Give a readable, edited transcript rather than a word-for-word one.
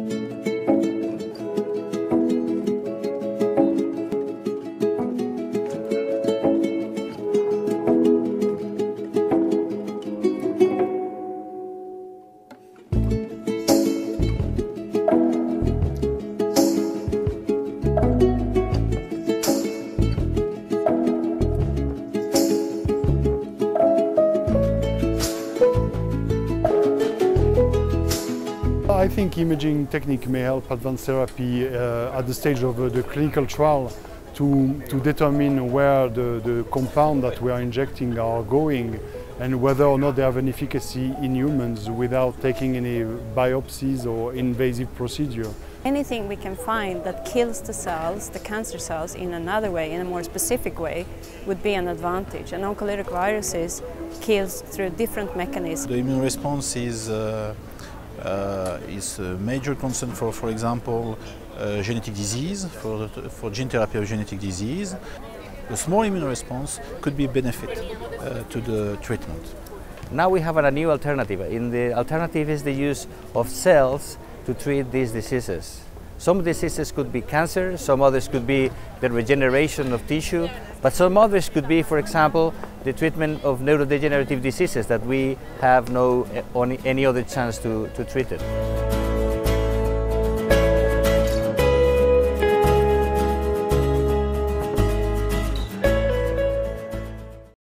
I think imaging technique may help advanced therapy at the stage of the clinical trial to determine where the compound that we are injecting are going and whether or not they have an efficacy in humans without taking any biopsies or invasive procedure. Anything we can find that kills the cells, the cancer cells, in another way, in a more specific way, would be an advantage. And oncolytic viruses kills through different mechanisms. The immune response is a major concern for example, genetic disease, for gene therapy of genetic disease. A small immune response could be a benefit to the treatment. Now we have a new alternative. The alternative is the use of cells to treat these diseases. Some diseases could be cancer, some others could be the regeneration of tissue, but some others could be, for example, the treatment of neurodegenerative diseases that we have no any other chance to treat it.